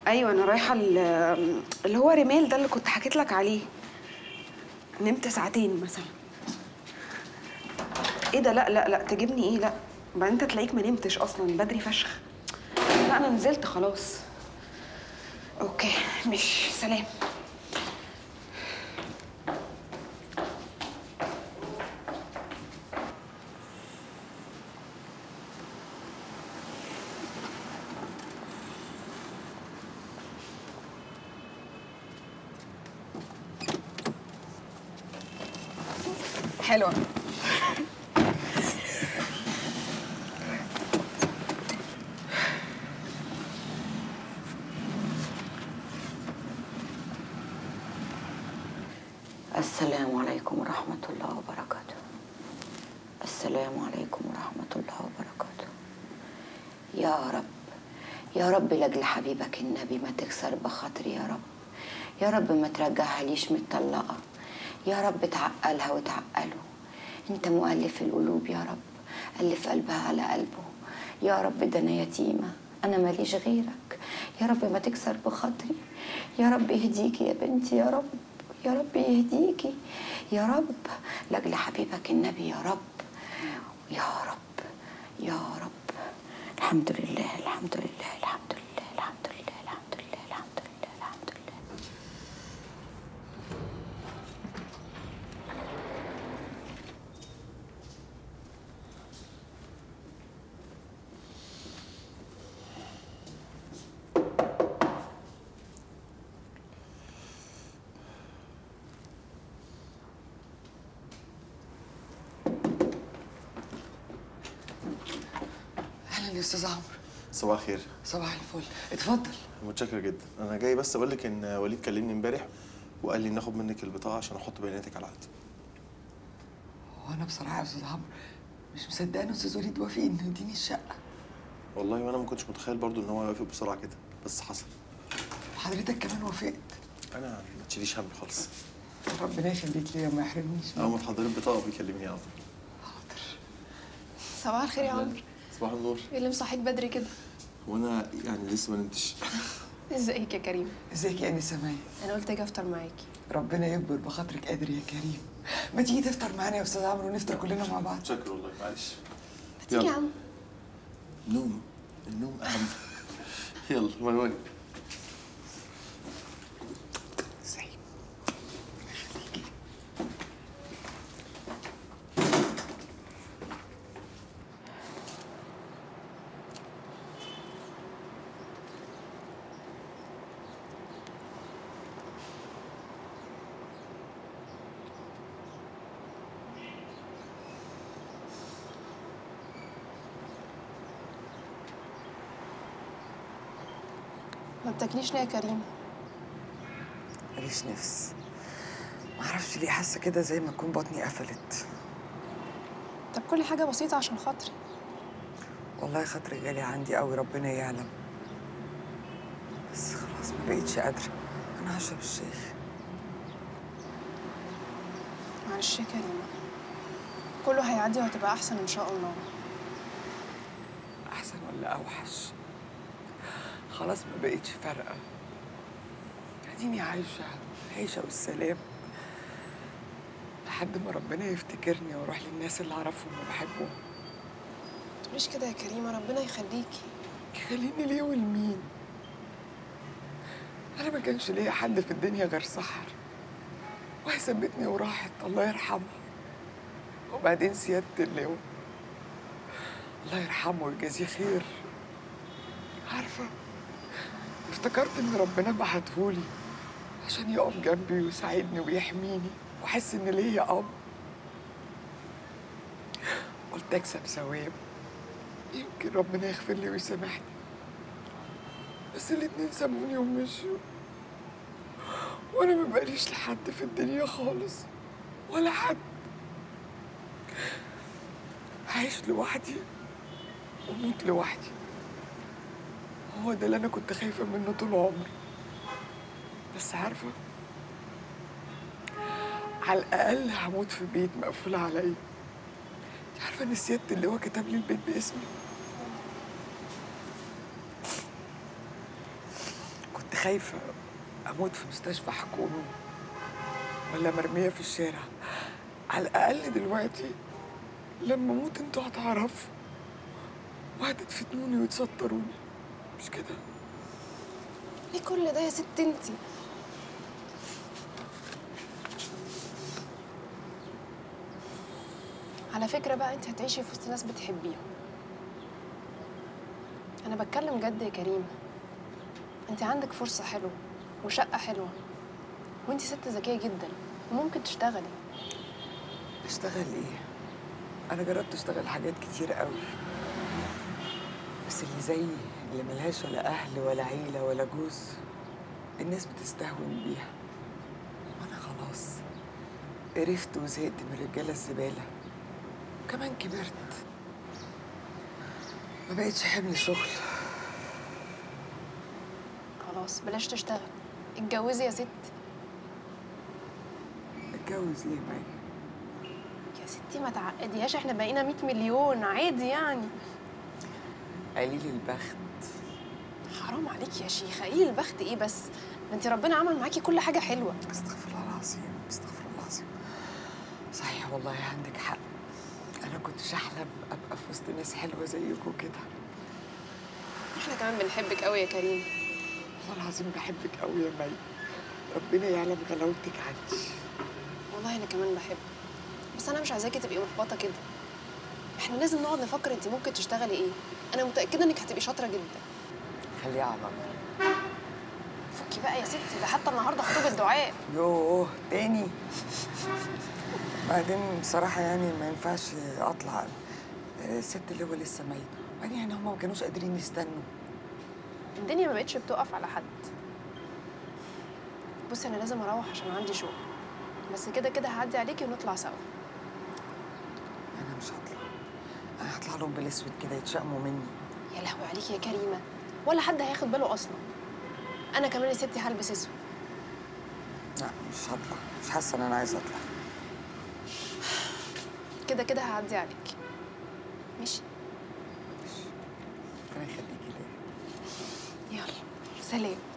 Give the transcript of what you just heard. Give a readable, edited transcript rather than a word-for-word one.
ايوه انا رايحه اللي هو رمال ده اللي كنت حكيت لك عليه. نمت ساعتين مثلا. ايه ده؟ لا لا لا، تجيبني ايه؟ لا بعدين انت تلاقيك ما نمتش اصلا، بدري فشخ. لا انا نزلت خلاص. اوكي مش سلام. حلوه. السلام عليكم ورحمة الله وبركاته. السلام عليكم ورحمة الله وبركاته. يا رب يا رب لاجل حبيبك النبي ما تكسر بخاطري يا رب. يا رب ما ترجعها ليش متطلقة. يا رب تعقلها وتعقله. انت مؤلف القلوب يا رب، ألف قلبها على قلبه. يا رب ده انا يتيمة، انا ماليش غيرك. يا رب ما تكسر بخاطري. يا رب يهديكي يا بنتي يا رب. يا رب يهديكي يا رب لاجل حبيبك النبي يا رب. يا رب يا رب. الحمد لله الحمد لله الحمد لله الحمد لله الحمد لله الحمد لله الحمد لله. اهلا يا استاذ عمرو. صباح الخير. صباح الفل، اتفضل. متشكر جدا. انا جاي بس اقول لك ان وليد كلمني امبارح وقال لي ناخد منك البطاقه عشان احط بياناتك على العقد. هو انا بصراحه يا استاذ عمرو مش مصدقه ان استاذ وليد وافق انه يديني الشقه. والله وانا ما كنتش متخيل برضو ان هو يوافق بسرعه كده، بس حصل. وحضرتك كمان وافقت. انا ما تشيليش هم خالص. ربنا يخليك ليا وما يحرمنيش منك. اول ما تحضري البطاقه بيكلمني على طول. حاضر. صباح الخير يا عمرو. صباح النور. ايه اللي مصحيك بدري كده؟ وانا يعني لسه ما نمتش. ازيك يا كريم؟ ازيك يا انسه مي؟ انا قلت اجي افطر معاكي. ربنا يكبر بخاطرك قادر يا كريم. ما تيجي تفطر معانا يا استاذ عمرو ونفطر كلنا مع بعض. متشكر والله، معلش. ما تيجي يا عم. نوم. النوم اهم. يلا باي باي. ما بتاكليش ليه يا كريم؟ ماليش نفس. معرفش ليه حاسه كده زي ما تكون بطني قفلت. طب كل حاجه بسيطه عشان خاطري. والله خاطري غالي عندي قوي، ربنا يعلم. بس خلاص ما بقيتش قادره. انا هشرب الشاي. معلش يا كريم، كله هيعدي وهتبقى احسن ان شاء الله. احسن ولا اوحش؟ خلاص ما بقيتش فارقه. اديني عايشه والسلام لحد ما ربنا يفتكرني واروح للناس اللي اعرفهم وبحبهم. ما تقوليش كده يا كريمه، ربنا يخليكي. يخليني ليه ولمين؟ انا ما كانش ليا حد في الدنيا غير سحر، وهي سابتني وراحت الله يرحمها. وبعدين سيادة اللواء الله يرحمه ويجازيه خير. عارفه افتكرت ان ربنا بعتهولي عشان يقف جنبي ويساعدني ويحميني واحس ان ليا اب. قلت اكسب ثواب، يمكن ربنا يغفر لي ويسامحني. بس الاتنين سابوني ومشوا، وانا ما بقاليش لحد في الدنيا خالص ولا حد. عايش لوحدي وموت لوحدي. هو ده اللي انا كنت خايفه منه طول عمري. بس عارفه على الاقل هموت في بيت مقفول عليا. انت عارفه ان سياده اللواء كتب لي البيت باسمي؟ كنت خايفة أموت في مستشفى حكومي ولا مرمية في الشارع. على الأقل دلوقتي لما أموت انتوا هتعرفوا وهتدفنوني وتسطروني، مش كده؟ ليه كل ده يا ست انتي؟ على فكرة بقى انت هتعيشي في وسط ناس بتحبيهم. انا بتكلم جد يا كريم، انت عندك فرصة حلوة وشقة حلوة، وانت ست ذكية جدا وممكن تشتغلي. أشتغل إيه؟ أنا جربت أشتغل حاجات كتير قوي، بس اللي زيي اللي ملهاش ولا أهل ولا عيلة ولا جوز الناس بتستهون بيها. وأنا خلاص قرفت وزهقت من الرجالة الزبالة، كمان كبرت ما بقتش حمل شغل. خلاص بلاش تشتغل، اتجوزي يا ست. اتجوز ايه ماي؟ يا ستي ما تعقديهاش، احنا بقينا 100 مليون عادي يعني. قليل البخت. حرام عليكي يا شيخة، ايه البخت ايه بس؟ ده انت ربنا عمل معاكي كل حاجة حلوة. استغفر الله العظيم، استغفر الله العظيم. صحيح والله عندك حق، أنا كنتش أحلم أبقى في وسط ناس حلوة زيكم كده. احنا كمان بنحبك قوي يا كريم. والله العظيم بحبك قوي يا مي، ربنا يعلم غلاوتك عندي. والله انا كمان بحبك، بس انا مش عايزاكي تبقي محبطة كده. احنا لازم نقعد نفكر انت ممكن تشتغلي ايه. انا متأكدة انك هتبقي شاطرة جدا. خليها على الله. فكي بقى يا ستي، ده حتى النهارده خطوبة دعاء. يوه تاني. بعدين بصراحة يعني ما ينفعش أطلع الست اللي هو لسه ميت، وبعدين يعني هما ما كانوش قادرين يستنوا. الدنيا ما بقتش بتقف على حد. بصي انا لازم اروح عشان عندي شغل، بس كده كده هعدي عليكي ونطلع سوا. أنا مش هطلع، أنا هطلع لهم بالأسود كده يتشائموا مني. يا لهوي عليكي يا كريمة، ولا حد هياخد باله أصلا. أنا كمان يا ستي هلبس أسود. لا مش هطلع، مش حاسة إن أنا عايزة أطلع. كده كده هعدي عليكي. ماشي؟ ربنا يخليكي ليا. يلا سلام.